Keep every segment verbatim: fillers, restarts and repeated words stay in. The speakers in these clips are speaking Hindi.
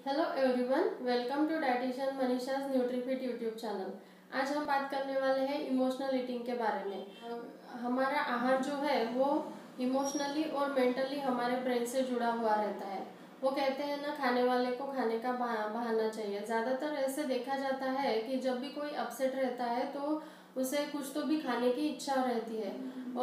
Hello everyone, welcome to dietitian Manisha's Nutrifit YouTube channel. आज हम बात करने वाले हैं इमोशनल ईटिंग के बारे में। हमारा आहार जो है वो इमोशनली और मेंटली हमारे ब्रेन से जुड़ा हुआ रहता है। वो कहते हैं ना, खाने वाले को खाने का बहाना चाहिए। ज़्यादातर ऐसे देखा जाता है कि जब भी कोई अपसेट रहता है तो उसे कुछ तो भी खाने की इच्छा रहती है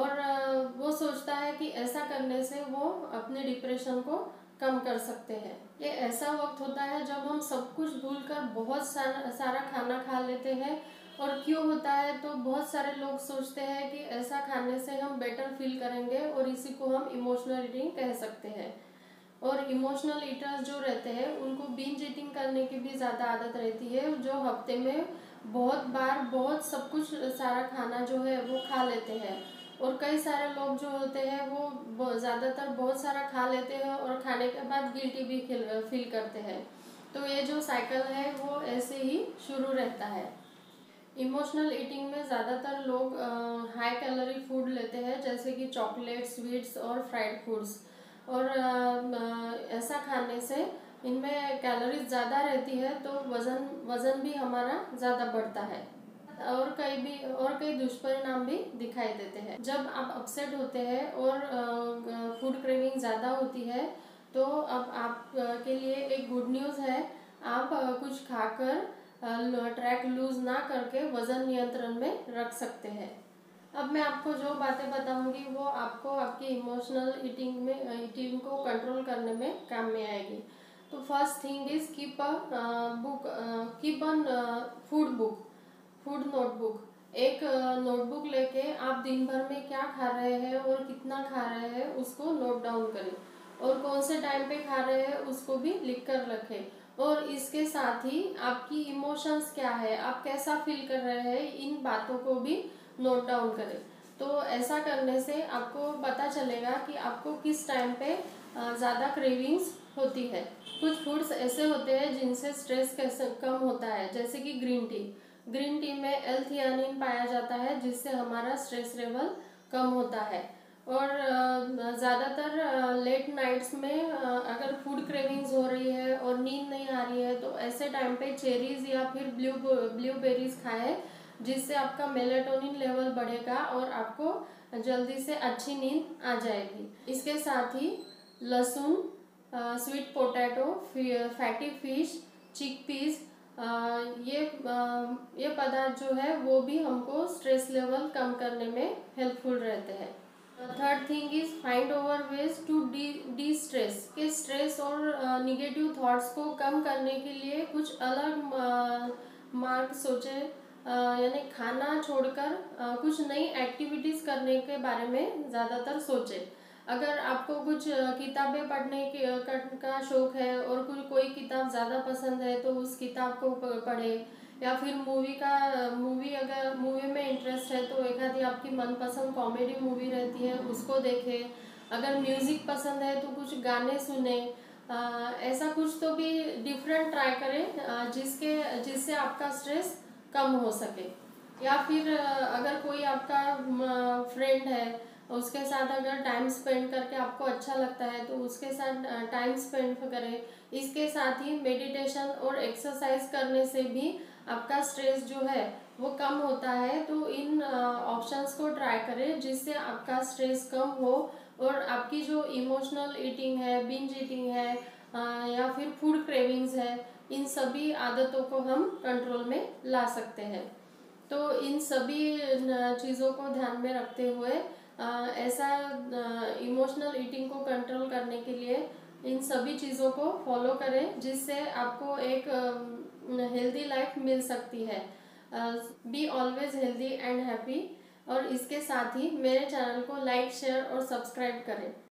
और वो सोचता है कि ऐसा करने से वो अपने डिप्रेशन को कम कर सकते हैं। ये ऐसा वक्त होता है जब हम सब कुछ भूलकर बहुत सारा सारा खाना खा लेते हैं। और क्यों होता है तो बहुत सारे लोग सोचते हैं कि ऐसा खाने से हम बेटर फील करेंगे और इसी को हम इमोशनल ईटिंग कह सकते हैं। और इमोशनल ईटर्स जो रहते हैं उनको बिंज ईटिंग करने की भी ज़्यादा आदत रहती है, जो हफ्ते में बहुत बार बहुत सब कुछ सारा खाना जो है वो खा लेते हैं। और कई सारे लोग जो होते हैं वो ज़्यादातर बहुत सारा खा लेते हैं और खाने के बाद गिल्टी भी फील करते हैं। तो ये जो साइकिल है वो ऐसे ही शुरू रहता है। इमोशनल ईटिंग में ज़्यादातर लोग हाई कैलोरी फूड लेते हैं, जैसे कि चॉकलेट, स्वीट्स और फ्राइड फूड्स। और आ, ऐसा खाने से इनमें कैलोरीज ज़्यादा रहती है तो वज़न वज़न भी हमारा ज़्यादा बढ़ता है और कई भी और कई दुष्परिणाम भी दिखाई देते हैं। जब आप अपसेट होते हैं और फूड क्रेविंग ज़्यादा होती है तो अब आप के लिए एक गुड न्यूज़ है। आप कुछ खाकर ट्रैक लूज ना करके वज़न नियंत्रण में रख सकते हैं। अब मैं आपको जो बातें बताऊंगी वो आपको आपकी इमोशनल ईटिंग में ईटिंग को कंट्रोल करने में काम में आएगी। तो first thing is keep a book keep an food book food notebook. एक नोटबुक लेके आप दिन भर में क्या खा रहे हैं और कितना खा रहे हैं उसको नोट डाउन करें और कौन से टाइम पे खा रहे हैं उसको भी लिख कर रखें। और इसके साथ ही आपकी इमोशंस क्या है, आप कैसा फील कर रहे हैं, इन बातों को भी नोट डाउन करें। तो ऐसा करने से आपको पता चलेगा कि आपको किस टाइम पे ज़्यादा क्रेविंग्स होती है। कुछ फूड्स ऐसे होते हैं जिनसे स्ट्रेस कैसे कम होता है, जैसे कि ग्रीन टी। ग्रीन टी में एल थियानिन पाया जाता है जिससे हमारा स्ट्रेस लेवल कम होता है। और ज़्यादातर लेट नाइट्स में अगर फूड क्रेविंग्स हो रही है और नींद नहीं आ रही है तो ऐसे टाइम पे चेरीज या फिर ब्लू ब्लूबेरीज खाएं, जिससे आपका मेलेटोनिन लेवल बढ़ेगा और आपको जल्दी से अच्छी नींद आ जाएगी। इसके साथ ही लहसुन, sweet potato, fatty fish, chickpeas, ये ये पदार्थ जो है वो भी हमको स्ट्रेस लेवल कम करने में हेल्पफुल रहते हैं। Third thing is find over ways to de destress के स्ट्रेस और निगेटिव थॉट्स को कम करने के लिए कुछ अलग मार्ग सोचे, यानी खाना छोड़कर कुछ नई एक्टिविटीज़ करने के बारे में ज़्यादातर सोचे। अगर आपको कुछ किताबें पढ़ने के का शौक है और कुछ कोई किताब ज़्यादा पसंद है तो उस किताब को पढ़े, या फिर मूवी का मूवी अगर मूवी में इंटरेस्ट है तो एक आधी आपकी मनपसंद कॉमेडी मूवी रहती है उसको देखें। अगर म्यूज़िक पसंद है तो कुछ गाने सुने। आ, ऐसा कुछ तो भी डिफरेंट ट्राई करें जिसके जिससे आपका स्ट्रेस कम हो सके। या फिर अगर कोई आपका फ्रेंड है उसके साथ अगर टाइम स्पेंड करके आपको अच्छा लगता है तो उसके साथ टाइम स्पेंड करें। इसके साथ ही मेडिटेशन और एक्सरसाइज करने से भी आपका स्ट्रेस जो है वो कम होता है। तो इन ऑप्शंस को ट्राई करें जिससे आपका स्ट्रेस कम हो और आपकी जो इमोशनल ईटिंग है, बिंज ईटिंग है या फिर फूड क्रेविंग्स है, इन सभी आदतों को हम कंट्रोल में ला सकते हैं। तो इन सभी चीज़ों को ध्यान में रखते हुए ऐसा इमोशनल ईटिंग को कंट्रोल करने के लिए इन सभी चीज़ों को फॉलो करें जिससे आपको एक हेल्दी लाइफ मिल सकती है। Be always healthy and happy. और इसके साथ ही मेरे चैनल को लाइक, शेयर और सब्सक्राइब करें।